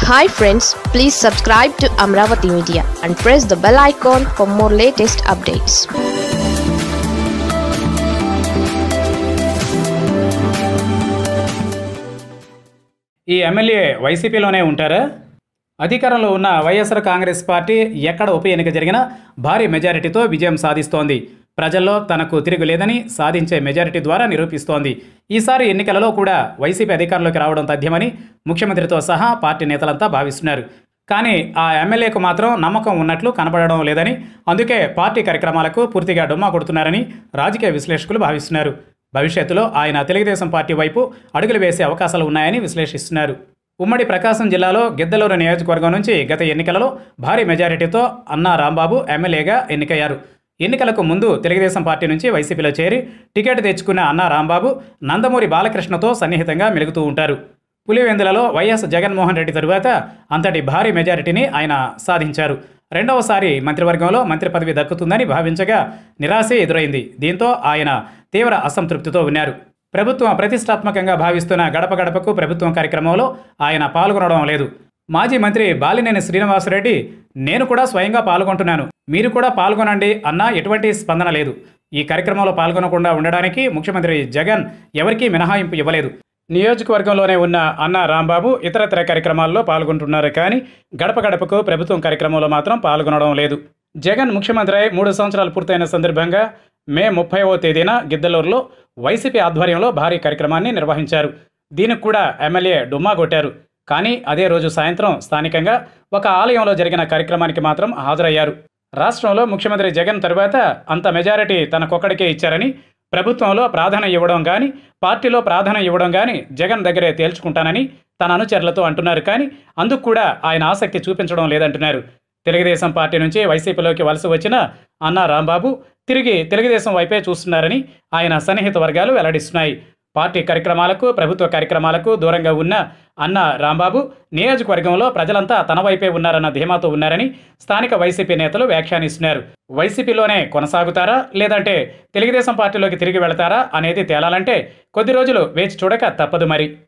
Hi friends, please subscribe to Amaravathi Media and press the bell icon for more latest updates. ఈ MLA వైసీపీలోనే ఉంటారా? అధికారంలో ఉన్న YSR Congress party ఎక్కడ ఉప ఎన్నిక జరిగినా భారీ మెజారిటీతో విజయం సాధిస్తోంది. ప్రజల్లో తనకు తిరుగులేదని సాధించే మెజారిటీ ద్వారా నిరూపిస్తోంది. ఈసారి ఎన్నికలలో కూడా వైసీపీ అధికారంలోకి రావడం తథ్యమని ముఖ్యమంత్రితో సహా పార్టీ నేతలంతా భావిస్తున్నారు. కానీ ఆ ఎమ్మెల్యేకు మాత్రం నమ్మకం ఉన్నట్లు కనబడడం లేదని, అందుకే పార్టీ కార్యక్రమాలకు పూర్తిగా డుమ్మా కొడుతున్నారని రాజకీయ విశ్లేషకులు భావిస్తున్నారు. భవిష్యత్తులో ఆయన తెలుగుదేశం పార్టీ వైపు అడుగులు వేసే అవకాశాలు ఉన్నాయని విశ్లేషిస్తున్నారు. ఉమ్మడి ప్రకాశం జిల్లాలో గిద్దలూరు నియోజకవర్గం నుంచి గత ఎన్నికలలో భారీ మెజారిటీతో అన్నా రాంబాబు ఎమ్మెల్యేగా ఎన్నికయ్యారు. ఎన్నికలకు ముందు తెలుగుదేశం పార్టీ నుంచి వైసీపీలో చేరి టికెట్ తెచ్చుకున్న అన్నా రాంబాబు నందమూరి బాలకృష్ణతో సన్నిహితంగా మెలుగుతూ ఉంటారు. పులివెందులలో వైఎస్ జగన్మోహన్ రెడ్డి తరువాత అంతటి భారీ మెజారిటీని ఆయన సాధించారు. రెండవసారి మంత్రివర్గంలో మంత్రి పదవి దక్కుతుందని భావించగా నిరాశే ఎదురైంది. దీంతో ఆయన తీవ్ర అసంతృప్తితో ఉన్నారు. ప్రభుత్వం ప్రతిష్టాత్మకంగా భావిస్తున్న గడప గడపకు ప్రభుత్వం కార్యక్రమంలో ఆయన పాల్గొనడం లేదు. మాజీ మంత్రి బాలినేని శ్రీనివాసరెడ్డి, నేను కూడా స్వయంగా పాల్గొంటున్నాను, మీరు కూడా పాల్గొనండి అన్నా ఎటువంటి స్పందన లేదు. ఈ కార్యక్రమంలో పాల్గొనకుండా ఉండడానికి ముఖ్యమంత్రి జగన్ ఎవరికీ మినహాయింపు ఇవ్వలేదు. నియోజకవర్గంలోనే ఉన్న అన్నా రాంబాబు ఇతరత్ర కార్యక్రమాల్లో పాల్గొంటున్నారు, కానీ గడప గడపకు ప్రభుత్వం కార్యక్రమంలో మాత్రం పాల్గొనడం లేదు. జగన్ ముఖ్యమంత్రి అయి 3 సంవత్సరాలు పూర్తయిన సందర్భంగా మే 30వ తేదీన గిద్దలూరులో వైసీపీ ఆధ్వర్యంలో భారీ కార్యక్రమాన్ని నిర్వహించారు. దీనికి కూడా ఎమ్మెల్యే డుమ్మా కొట్టారు. కానీ అదే రోజు సాయంత్రం స్థానికంగా ఒక ఆలయంలో జరిగిన కార్యక్రమానికి మాత్రం హాజరయ్యారు. రాష్ట్రంలో ముఖ్యమంత్రి జగన్ తరువాత అంత మెజారిటీ తనకొక్కడికే ఇచ్చారని, ప్రభుత్వంలో ప్రాధాన్యం ఇవ్వడం కానీ పార్టీలో ప్రాధాన్యం ఇవ్వడం కానీ జగన్ దగ్గరే తేల్చుకుంటానని తన అనుచరులతో అంటున్నారు. కానీ అందుకు కూడా ఆయన ఆసక్తి చూపించడం లేదంటున్నారు. తెలుగుదేశం పార్టీ నుంచి వైసీపీలోకి వలస వచ్చిన అన్నా రాంబాబు తిరిగి తెలుగుదేశం వైపే చూస్తున్నారని ఆయన సన్నిహిత వర్గాలు వెల్లడిస్తున్నాయి. పార్టీ కార్యక్రమాలకు ప్రభుత్వ కార్యక్రమాలకు దూరంగా ఉన్న అన్నా రాంబాబు నియోజకవర్గంలో ప్రజలంతా తన వైపే ఉన్నారన్న ధీమాతో ఉన్నారని స్థానిక వైసీపీ నేతలు వ్యాఖ్యానిస్తున్నారు. వైసీపీలోనే కొనసాగుతారా లేదంటే తెలుగుదేశం పార్టీలోకి తిరిగి వెళతారా అనేది తేలాలంటే కొద్ది రోజులు వేచి చూడక తప్పదు మరి.